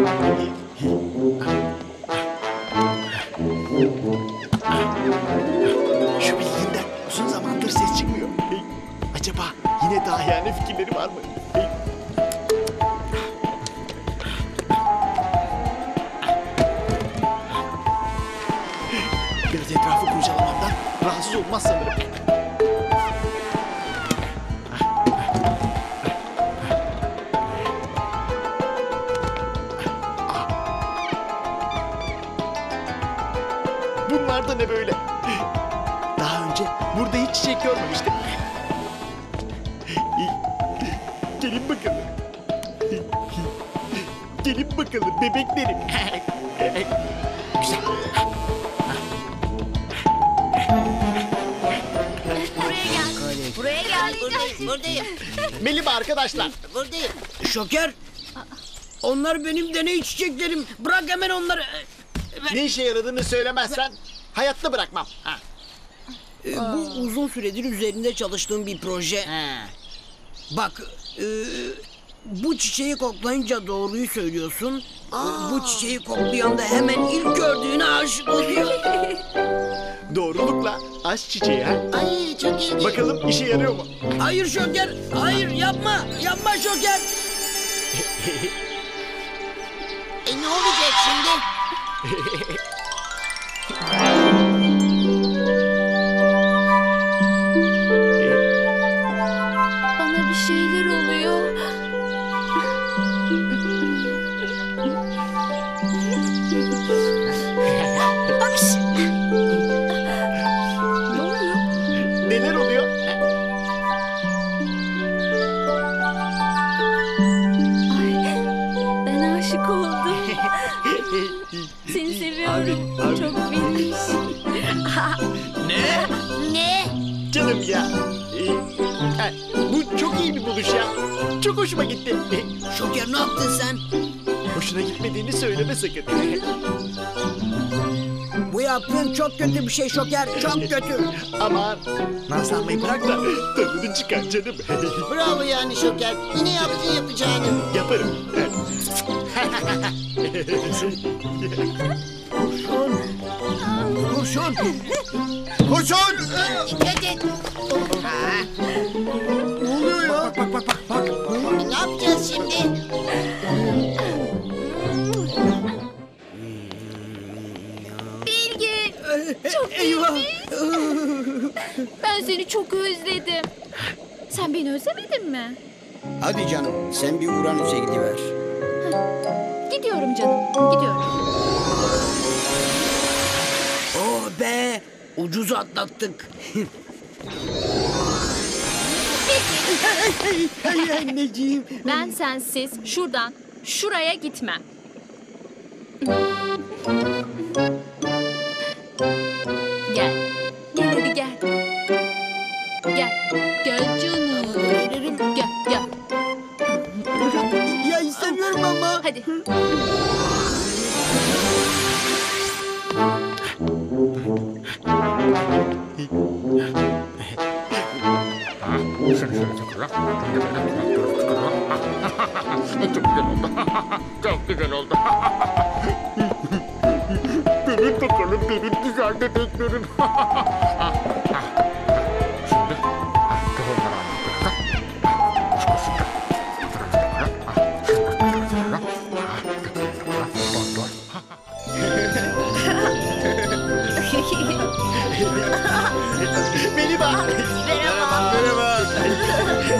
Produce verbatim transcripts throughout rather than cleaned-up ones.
Şu bildiğinden uzun zamandır ses çıkmıyor. Acaba yine dahiyane fikirleri var mı? Biraz etrafı kurcalamamdan rahatsız olmaz sanırım. Bunlar da ne böyle? Daha önce burada hiç çiçek görmemiştim. Gelin bakalım. Gelin bakalım bebeklerim. Güzel. Buraya gel. Buraya gel. Buradayım. Buradayım. Merhaba arkadaşlar. Buradayım. Şoker. Onlar benim deney çiçeklerim. Bırak hemen onları. Ne işe yaradığını söylemezsen hayatta bırakmam. Ha. Ee, bu uzun süredir üzerinde çalıştığım bir proje. Ha. Bak, e, bu çiçeği koklayınca doğruyu söylüyorsun. E, bu çiçeği koklayan da hemen ilk gördüğüne aşık oluyor. Doğrulukla aşk çiçeği ha. Ay çok ilginç. Bakalım işe yarıyor mu? Hayır Şoker, hayır yapma, yapma Şoker. E ne olacak şimdi? Bana bir şeyler oluyor. Abiş. Ne oluyor? Neler oluyor? Ay, ben aşık oldum. Seni seviyorum. Çok bilmiş. Ne? Ne? Canım ya. Ee, ha, bu çok iyi bir buluş ya. Çok hoşuma gitti. Şoker ne yaptın sen? Hoşuna gitmediğini söyleme sakın. Bu yaptığın çok kötü bir şey Şoker, çok kötü. Aman nazlanmayı bırak da tadını çıkar canım. Bravo yani Şoker. Yine yaptın yapacağını. Yaparım. Kurşun. Koşun! Dikkat et. Ne oluyor ya? Bak bak bak bak. E, ne yapacağız şimdi? Bilge. Çok Eyvah. Ben seni çok özledim. Sen beni özlemedin mi? Hadi canım, sen bir Uranüs'e gidiver. Gidiyorum canım. Gidiyorum. Oh be, ucuz atlattık. Ay anneciğim. Ben sensiz şuradan şuraya gitmem. Gel. Gel hadi gel. Gel. Gel canım. Gel gel. Ya istemiyorum ama. Hadi. Çok güzel oldu. Benim bakalım benim güzel dedeklerim. Şimdi tohumları Merhaba. Merhaba. Merhaba.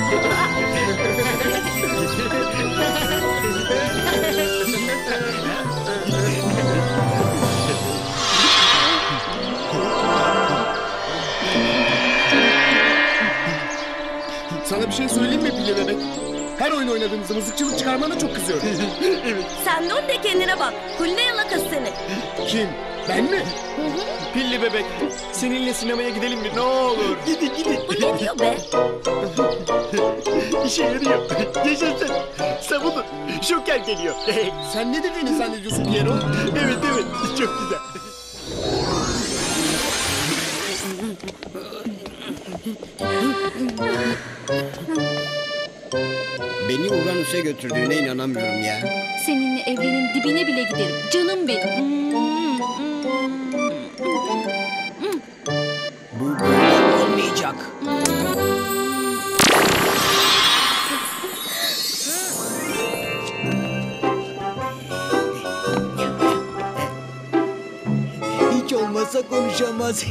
Sana bir şey söyleyeyim mi Pilli Bebek? Her oyun oynadığımızda mızıkçılık çıkarmana çok kızıyorum. Sen dur de kendine bak. Kulüne yalakası seni. Kim? Ben mi? Pilli bebek, seninle sinemaya gidelim mi? Ne olur. Gidin gidin. Bu ne diyor be? İşe yarıyor. Yaşasın. Savunun. Şoker geliyor. Sen ne dediğini zannediyorsun Piero? Evet evet. Çok güzel. Beni Uranüs'e götürdüğüne inanamıyorum ya. Seninle evrenin dibine bile giderim. Canım benim. Bu böyle olmayacak. Hiç olmazsa konuşamaz.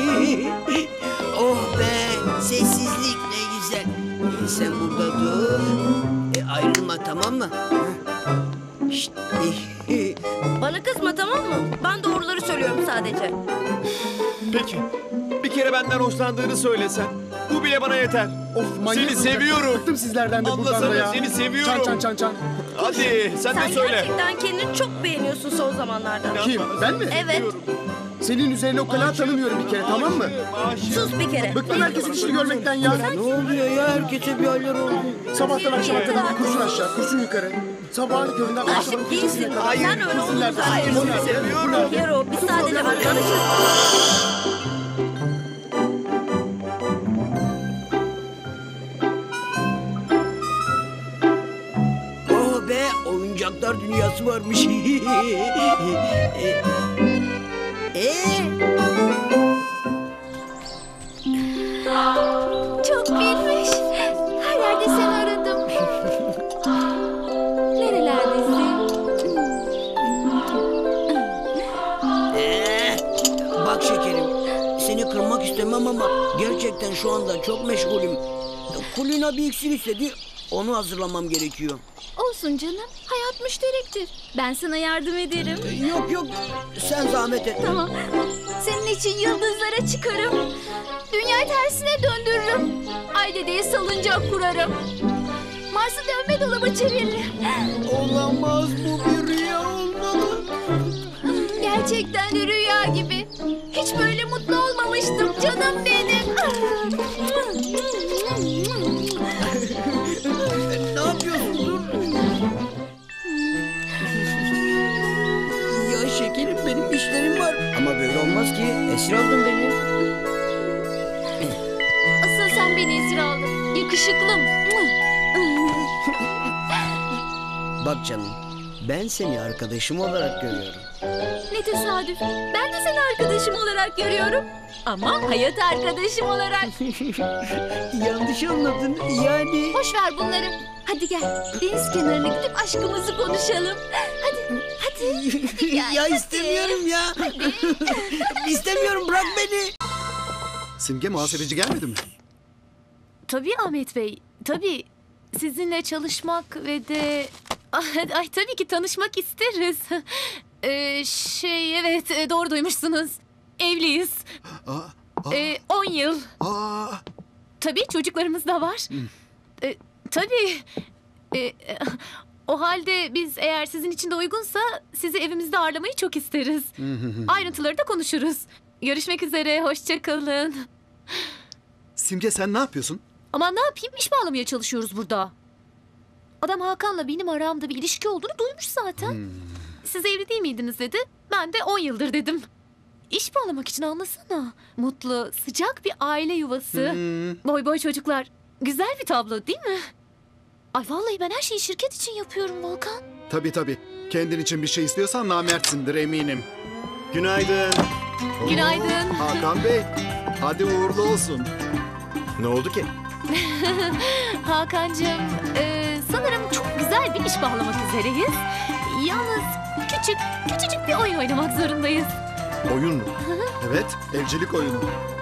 Oh be, sessizlik ne güzel. Sen burada dur. E, ayrılma, tamam mı? Şşt. Bana kızma, tamam mı? Ben doğruları söylüyorum sadece. Peki. Bir kere benden hoşlandığını söylesen. Bu bile bana yeter. Of manyak. Seni seviyorum. Bıktım sizlerden de buradan da Anlasana, ya. seni seviyorum. Çan çan çan çan. Hadi sen, Sen de söyle. gerçekten kendini çok beğeniyorsun son zamanlarda. Kim? Ben mi? Evet. Senin üzerine o kadar tanımıyorum bir kere, tamam mı? Sus bir kere. Bıktım herkesin işini görmekten ya. Ne oluyor ya? Herkese bir haller oldu. Sabahtan akşama kadar kurşun aşağı, kurşun yukarı. Sabahın köründen akşamın Aşık gecesine değilsin. kadar. Hayır, sen öyle Kurşunlar olduğunu da- hayır, Bu seni nerede? seviyorum. Bu nerede? Yaro, bir sadece bak tanışırız. Oh be, oyuncaklar dünyası varmış. Eee? Çok bilmiş. Her yerde seni aradım. Nerelerdesin? Ee, bak şekerim, seni kırmak istemem ama gerçekten şu anda çok meşgulüm. Kulina bir iksir istedi, onu hazırlamam gerekiyor. Olsun canım. Hayat müşterektir. Ben sana yardım ederim. Yok yok, sen zahmet etme. Tamam. Senin için yıldızlara çıkarım. Dünyayı tersine döndürürüm. Ay dedeye salıncak kurarım. Mars'ı dönme dolaba çeviririm. Olamaz, bu bir rüya olmalı. Gerçekten de rüya gibi. Hiç böyle mutlu olmamıştım canım benim. Ne yapıyorsun, dur. Ya şekerim, benim işlerim var. Ama böyle olmaz ki, esir aldın beni. Asıl sen beni esir aldın. Yakışıklım. Bak canım, ben seni arkadaşım olarak görüyorum. Ne tesadüf. Ben de seni arkadaşım olarak görüyorum. Ama hayat arkadaşım olarak. Yanlış anladın, yani... Boş ver bunları. Hadi gel. Deniz kenarına gidip aşkımızı konuşalım. Hadi, hadi. Gel, ya hadi. istemiyorum ya. İstemiyorum, bırak beni. Simge muhasebeci gelmedi mi? Tabii Ahmet Bey. Tabii. Sizinle çalışmak ve de... Ay, ay tabii ki tanışmak isteriz. Ee, şey evet e, doğru duymuşsunuz. Evliyiz. Aa, Ee, on yıl. aa. Tabii çocuklarımız da var. Ee, tabii. Ee, o halde biz eğer sizin için de uygunsa sizi evimizde ağırlamayı çok isteriz. Ayrıntıları da konuşuruz. Görüşmek üzere, hoşça kalın. Simge sen ne yapıyorsun? Aman ne yapayım, iş bağlamaya çalışıyoruz burada. Adam Hakan'la benim aramda bir ilişki olduğunu duymuş zaten. Siz evli değil miydiniz dedi. Ben de on yıldır dedim. İş bağlamak için anlasana. Mutlu, sıcak bir aile yuvası. Boy boy çocuklar. Güzel bir tablo değil mi? Ay vallahi ben her şeyi şirket için yapıyorum Volkan. Tabii tabii. Kendin için bir şey istiyorsan namertsindir eminim. Günaydın. Günaydın. Hakan Bey, hadi uğurlu olsun. Ne oldu ki? Hakan'cığım e, sanırım çok güzel bir iş bağlamak üzereyiz. Yalnız küçük, küçücük bir oyun oynamak zorundayız. Oyun mu? Evet, evcilik oyunu.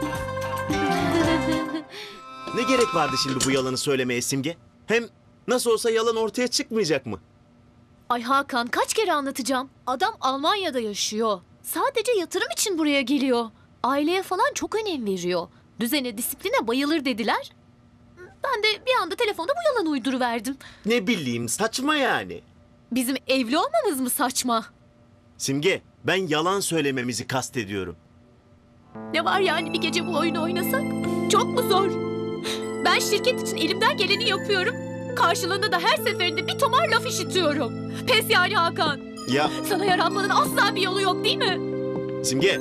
Ne gerek vardı şimdi bu yalanı söylemeye Simge? Hem nasıl olsa yalan ortaya çıkmayacak mı? Ay Hakan kaç kere anlatacağım. Adam Almanya'da yaşıyor. Sadece yatırım için buraya geliyor. Aileye falan çok önem veriyor. Düzene, disipline bayılır dediler. Ben de bir anda telefonda bu yalanı uyduruverdim. Ne bileyim, saçma yani. Bizim evli olmamız mı saçma? Simge, ben yalan söylememizi kastediyorum. Ne var yani bir gece bu oyunu oynasak? Çok mu zor? Ben şirket için elimden geleni yapıyorum. Karşılığında da her seferinde bir tomar laf işitiyorum. Pes yani Hakan. Ya Sana yaranmanın asla bir yolu yok değil mi? Simge,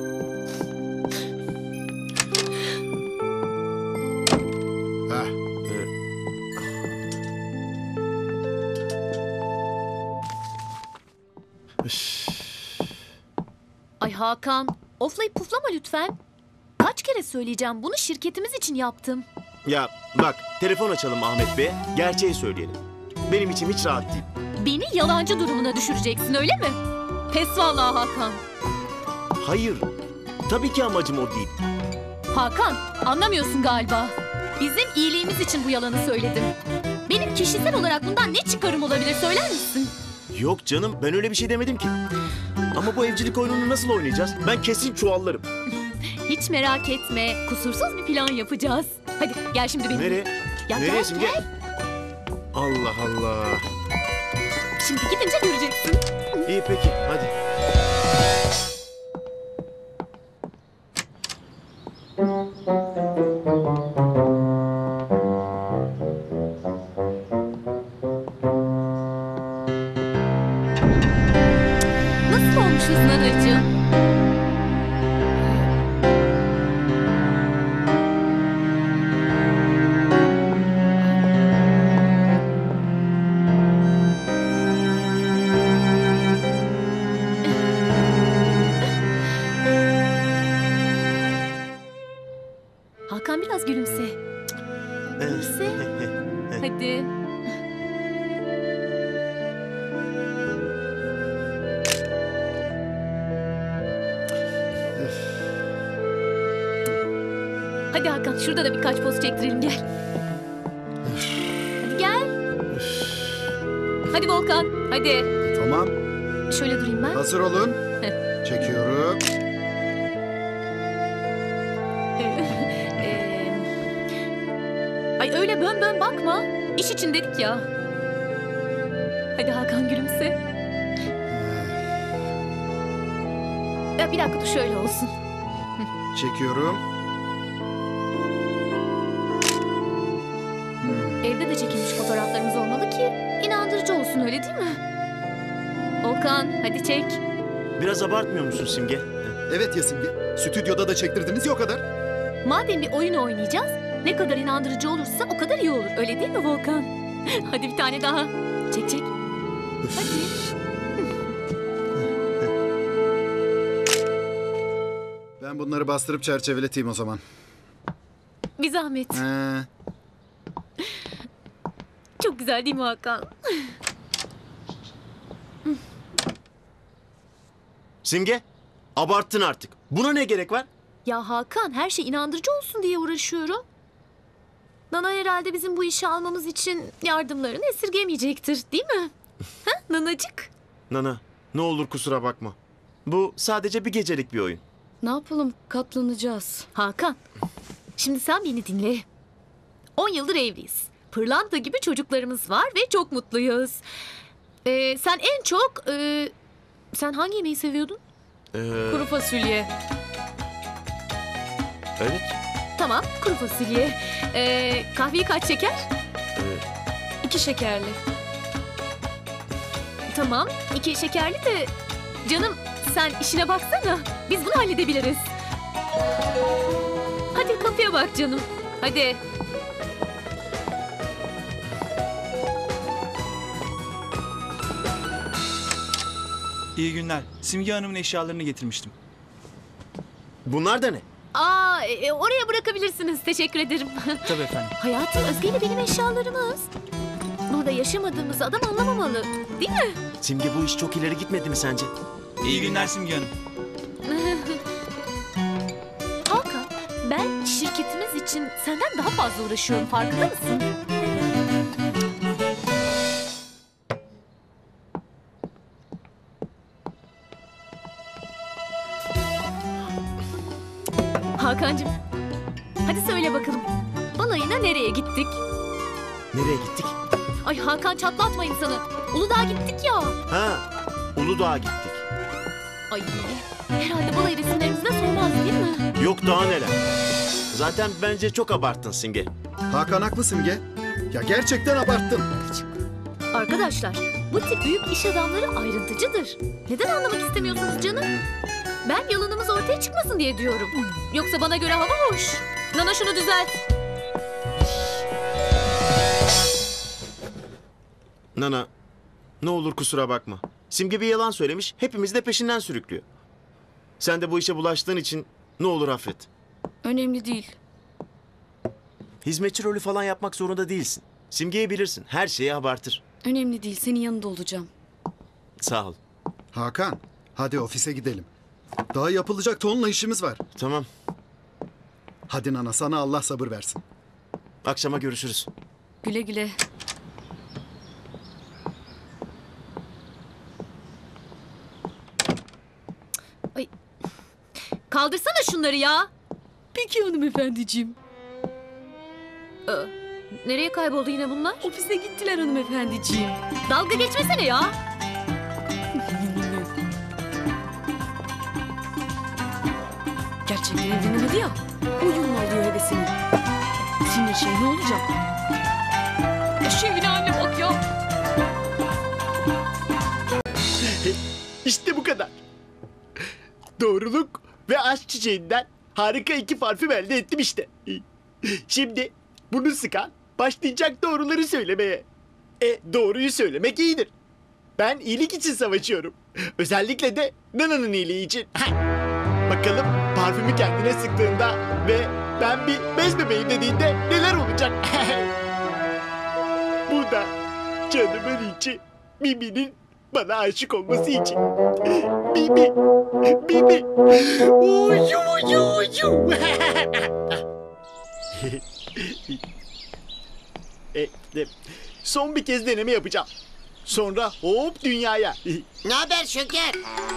Heh. Ay Hakan, oflayıp puflama lütfen. Kaç kere söyleyeceğim, bunu şirketimiz için yaptım. Ya bak, telefon açalım Ahmet Bey'e, gerçeği söyleyelim. Benim içim hiç rahat değil. Beni yalancı durumuna düşüreceksin öyle mi? Pes vallahi Hakan. Hayır, tabii ki amacım o değil. Hakan, anlamıyorsun galiba. Bizim iyiliğimiz için bu yalanı söyledim. Benim kişisel olarak bundan ne çıkarım olabilir söyler misin? Yok canım, ben öyle bir şey demedim ki. Ama bu evcilik oyununu nasıl oynayacağız? Ben kesin çuvallarım. Hiç merak etme, kusursuz bir plan yapacağız. Hadi gel şimdi benimle. Nereye? Ya Nereye gel, Simge? gel. Allah Allah. Şimdi gidince göreceksin. İyi peki, hadi. Nasıl olmuşuz nanacığım? Hakan biraz gülümse. Gülümse. Hadi. Hadi Hakan, şurada da birkaç poz çektirelim gel. Hadi gel. Hadi Volkan, hadi. Tamam. Şöyle durayım ben. Hazır olun. Heh. Çekiyorum. Ee, Ay öyle bön bön bakma. İş için dedik ya. Hadi Hakan gülümse. Ya bir dakika dur şöyle olsun. Çekiyorum. Evde de çekilmiş fotoğraflarımız olmalı ki inandırıcı olsun öyle değil mi? Volkan hadi çek. Biraz abartmıyor musun Simge? Evet ya Simge. Stüdyoda da çektirdiniz ya o kadar. Madem bir oyun oynayacağız ne kadar inandırıcı olursa o kadar iyi olur. Öyle değil mi Volkan? Hadi bir tane daha. Çek çek. Hadi. Ben bunları bastırıp çerçeveleteyim o zaman. Bir zahmet. Ee, Çok güzel değil mi Hakan? Simge, abarttın artık. Buna ne gerek var? Ya Hakan her şey inandırıcı olsun diye uğraşıyorum. Nana herhalde bizim bu işi almamız için yardımlarını esirgemeyecektir değil mi? Ha nanacık? Nana, ne olur kusura bakma. Bu sadece bir gecelik bir oyun. Ne yapalım? Katlanacağız. Hakan şimdi sen beni dinle. On yıldır evliyiz. Pırlanta gibi çocuklarımız var ve çok mutluyuz. Ee, sen en çok... e, sen hangi yemeği seviyordun? Ee, Kuru fasulye. evet. Tamam kuru fasulye. Ee, kahveyi kaç şeker? Ee, İki şekerli. Tamam iki şekerli de... Canım sen işine baksana. Biz bunu halledebiliriz. Hadi kapıya bak canım. Hadi. İyi günler. Simge Hanım'ın eşyalarını getirmiştim. bunlar da ne? Aa, e, oraya bırakabilirsiniz. Teşekkür ederim. Tabii efendim. Hayatım Özge ile benim eşyalarımız. Burada yaşamadığımız adam anlamamalı. Değil mi? Simge bu iş çok ileri gitmedi mi sence? İyi günler Simge Hanım. Hakan, ben şirketimiz için senden daha fazla uğraşıyorum. Farkında mısın? Hakan'cığım, hadi söyle bakalım. Balayına nereye gittik? Nereye gittik? Ay Hakan çatlatma insanı. Uludağ'a gittik ya. Ha, Uludağ'a gittik. Ay herhalde balayı resimlerimizde sormaz değil mi? Yok daha neler. Zaten bence çok abarttın Simge. Hakan haklı Simge. Ya gerçekten abarttın. Arkadaşlar bu tip büyük iş adamları ayrıntıcıdır. Neden anlamak istemiyorsunuz canım? Ben yalanımız ortaya çıkmasın diye diyorum. Yoksa bana göre hava hoş. Nana şunu düzelt. Nana, ne olur kusura bakma. Simge bir yalan söylemiş, hepimiz de peşinden sürüklüyor. Sen de bu işe bulaştığın için ne olur affet. Önemli değil. Hizmetçi rolü falan yapmak zorunda değilsin. Simge'yi bilirsin, her şeyi abartır. Önemli değil. Senin yanında olacağım. Sağ ol. Hakan, hadi ofise gidelim. Daha yapılacak tonla işimiz var. Tamam, Hadi Nana, sana Allah sabır versin. akşama görüşürüz. Güle güle. Kaldırsana şunları ya. Peki hanımefendiciğim. Nereye kayboldu yine bunlar? Ofise gittiler hanımefendiciğim. Dalga geçmesene ya. Gerçekleri dinlemedi ya. Oyunla alıyor hevesini. Sinir şey ne olacak? Eşeğin haline bak ya. İşte bu kadar. Doğruluk ve aşk çiçeğinden harika iki parfüm elde ettim işte. Şimdi bunu sıkan başlayacak doğruları söylemeye. E doğruyu söylemek iyidir. Ben iyilik için savaşıyorum. Özellikle de Nana'nın iyiliği için. Bakalım parfümü kendine sıktığında ve ben bir bez bebeğim dediğinde neler olacak? Bu da canımın içi Mimi'nin bana aşık olması için. Mimi, Mimi. Ucu ucu ucu. e, e, son bir kez deneme yapacağım. Sonra hop dünyaya. Ne haber Şoker?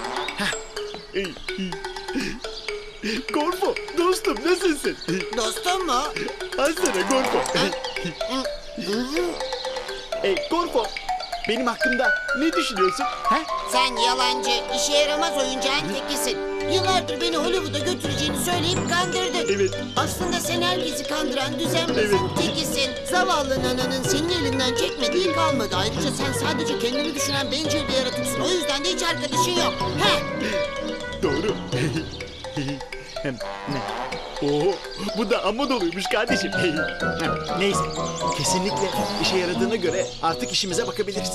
Gorfo, dostum nasılsın? Dostum mu? Al sana Gorfo. e, Gorfo, benim hakkımda ne düşünüyorsun? Ha? Sen yalancı, işe yaramaz oyuncağın tekisin. Yıllardır beni Hollywood'a götüreceğini söyleyip kandırdın. Evet. Aslında sen herkesi kandıran düzenbazın Evet. tekisin. Zavallı Nana'nın senin elinden çekmediği kalmadı. Ayrıca sen sadece kendini düşünen bencil bir yaratıksın. O yüzden de hiç arkadaşın yok. He? Doğru. Oo, bu da amma doluymuş kardeşim. Neyse, kesinlikle işe yaradığına göre artık işimize bakabiliriz.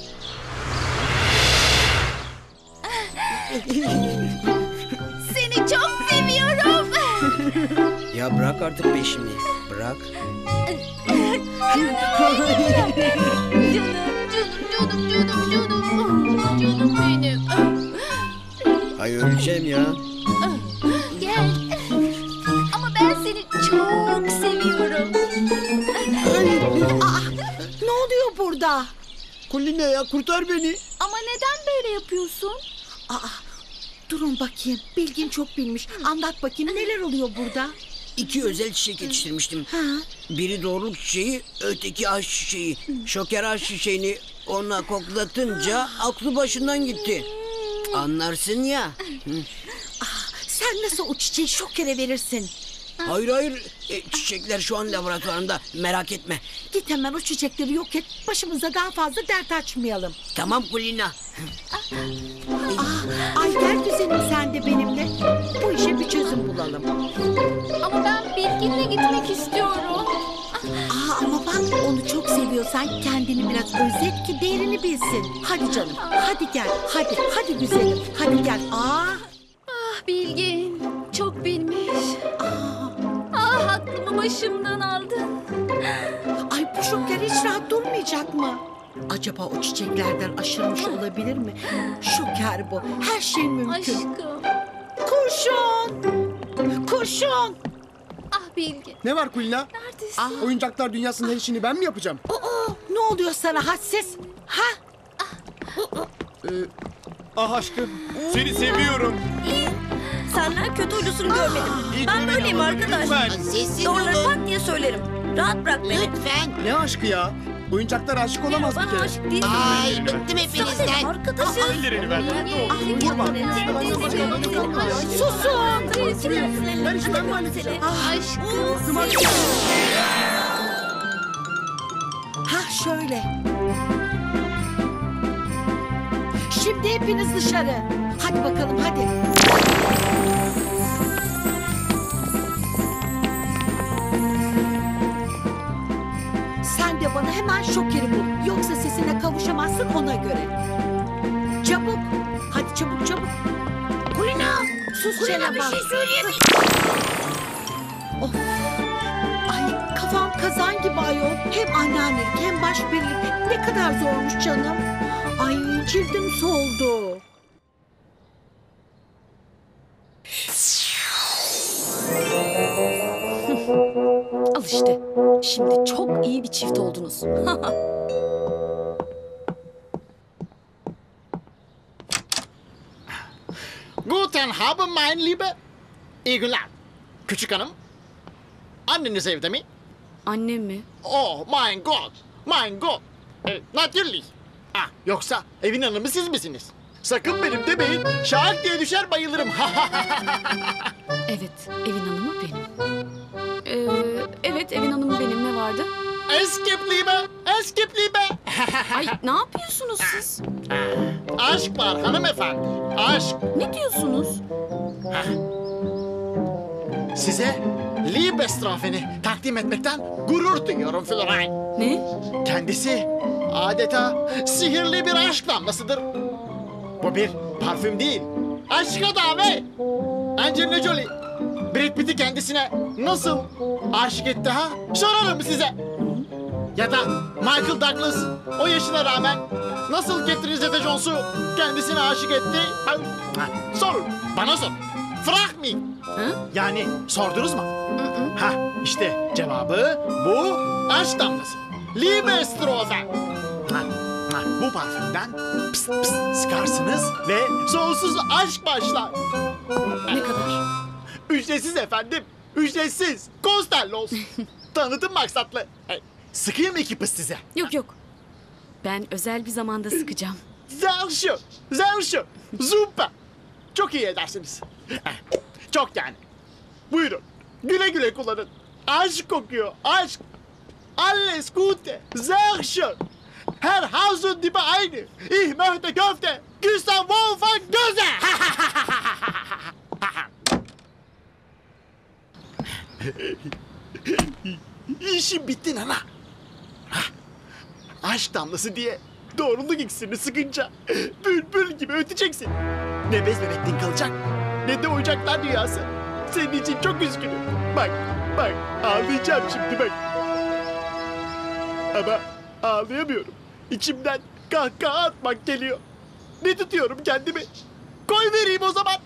Seni çok seviyorum. Ya bırak artık peşimi. Bırak. Canım, canım, canım, canım, canım. Canım benim. Ay öleceğim ya. Gel. Ama ben seni çok seviyorum. Ne oluyor burada? Kulina ya kurtar beni. Ama neden böyle yapıyorsun? Durun bakayım. Bilgin çok bilmiş. Anlat bakayım neler oluyor burada? İki özel çiçek yetiştirmiştim. Ha? Biri doğruluk çiçeği, öteki aşk çiçeği. Şoker aşk çiçeğini ona koklatınca aklı başından gitti. Anlarsın ya. Sen nasıl o çiçeği Şoker'e verirsin? Hayır hayır. E, çiçekler şu an laboratuvarında. Merak etme. Git hemen o çiçekleri yok et. Başımıza daha fazla dert açmayalım. Tamam Kulina. Ay gel güzelim sen de benimle. Bu işe bir çözüm bulalım. Ama ben Bilgin'le gitmek istiyorum. Aa, ama bak onu çok seviyorsan kendini biraz özet ki değerini bilsin. Hadi canım hadi gel. Hadi hadi güzelim. Hadi gel. Aa. Ah Bilgin, çok bilmiş. Ah, ah aklımı başımdan aldın. Ay bu Şoker hiç rahat durmayacak mı? Acaba o çiçeklerden aşırmış olabilir mi? Şoker bu. Her şey mümkün. Aşkım. Kurşun! Kurşun! Ah Bilgin, Ne var Kulina? neredesin? Oyuncaklar dünyasının her işini ben mi yapacağım? Aa, ne oluyor sana hadsiz? Ha? Ah aşkım, seni seviyorum. Senden kötü huysunu görmedim. Ben böyleyim arkadaş. Sessiz Doğruları olun. pat diye söylerim. Rahat bırak beni. Lütfen. Ne aşkı ya? Oyuncaklar aşık olamaz bir Bana kere. aşık değilsin. Ay bıktım hepinizden. Arkadaşız. Ellerini ver. Vurma. Susun! Ben hiç ben mi halledeceğim? Aşkım. Ha şöyle. Şimdi hepiniz dışarı. Hadi bakalım hadi. Sen de bana hemen Şoker'i bul. Yoksa sesine kavuşamazsın ona göre. Çabuk. Hadi çabuk çabuk. Kulina! Sus Kulina çene bir bak. şey söyleyebilir. Of. Ay kafam kazan gibi ayol. Hem anneannelik hem başperilik. Ne kadar zormuş canım. Ay cildim soldu. Al işte. Şimdi çok iyi bir çift oldunuz. Guten Abend mein Liebe. İyi günler. Küçük hanım. Anneniz evde mi? Annem mi? Oh mein Gott. Mein Gott. E, natürlich. Ah, yoksa evin hanımı siz misiniz? Sakın benim demeyin. Şak diye düşer bayılırım. Evet, evin hanımı benim. Ee, evet, evin hanımı benim. Ne vardı? Es gibt Liebe. Es gibt Liebe. Ay, ne yapıyorsunuz siz? Aşk var hanımefendi. Aşk. Ne diyorsunuz? Size Liebestrafeni takdim etmekten gurur duyuyorum Florine. Ne? Kendisi adeta sihirli bir aşk damlasıdır. Bu bir parfüm değil, aşka davet. Angelina Jolie, Brad Pitt'i kendisine nasıl aşık etti ha? Sorarım size. Ya da Michael Douglas o yaşına rağmen nasıl Catherine Zeta-Jones'u kendisine aşık etti? Ha, ha, sorun, bana sor. Frag me. Ha? Yani sordunuz mu? Ha, işte cevabı bu aşk damlası. Liebestrofe. Ha, ha, bu parfümden pıs pıs sıkarsınız ve sonsuz aşk başlar. Ne kadar? Ücretsiz efendim. Ücretsiz. Konsterlos. Tanıtım maksatlı. E, sıkayım iki pıs size. Yok yok. Ben özel bir zamanda sıkacağım. Sehr schön. Sehr schön. Super. Çok iyi edersiniz. Eh, Çok yani. Buyurun. Güle güle kullanın. Aşk kokuyor. Aşk. Alles Gute. Sehr schön. Her Hausen dibe aynı. Ich möchte Köfte. Gustav Wolfgang Göze. İşim bitti nana. Hah. Aşk damlası diye doğruluk iksirini sıkınca bülbül gibi öteceksin. Ne bez bebekliğin kalacak ne de oyuncaklar dünyası. Senin için çok üzgünüm. Bak, bak ağlayacağım şimdi bak. Ama ağlayamıyorum. İçimden kahkaha atmak geliyor. Ne tutuyorum kendimi? Koy vereyim o zaman.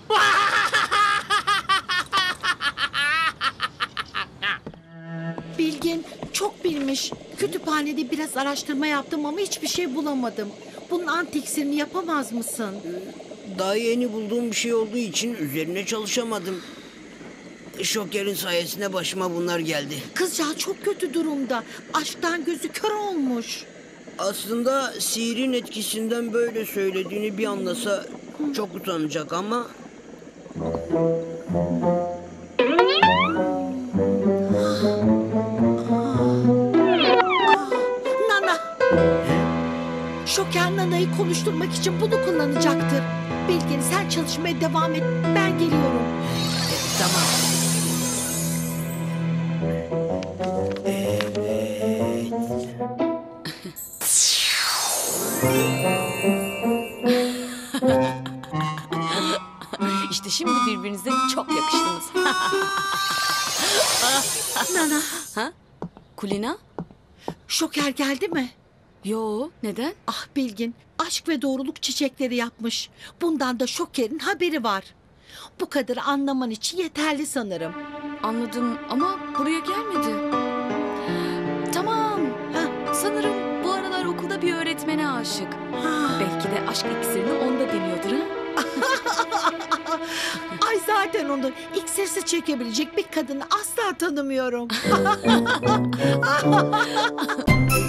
Bilgin çok bilmiş. Kütüphanede biraz araştırma yaptım ama hiçbir şey bulamadım. Bunun antiksirini yapamaz mısın? Daha yeni bulduğum bir şey olduğu için üzerine çalışamadım. Şoker'in sayesinde başıma bunlar geldi. Kızcağız çok kötü durumda. Aşktan gözü kör olmuş. Aslında sihirin etkisinden böyle söylediğini bir anlasa çok utanacak ama... Nana. Şoker Nana'yı konuşturmak için bunu kullanacaktır. Bilgin sen çalışmaya devam et. Ben geliyorum. Tamam. İşte şimdi birbirinize çok yakıştınız. Nana. Ha? Kulina? Şoker geldi mi? Yo, neden? Ah Bilgin, aşk ve doğruluk çiçekleri yapmış. Bundan da Şoker'in haberi var. Bu kadarı anlaman için yeterli sanırım. Anladım ama buraya gelmedi. Tamam. Ha, Sanırım bu aralar okulda bir öğretmene aşık. ha. Belki de aşk iksirini onda deniyordur ha? Ay zaten onu iksirsiz çekebilecek bir kadını asla tanımıyorum.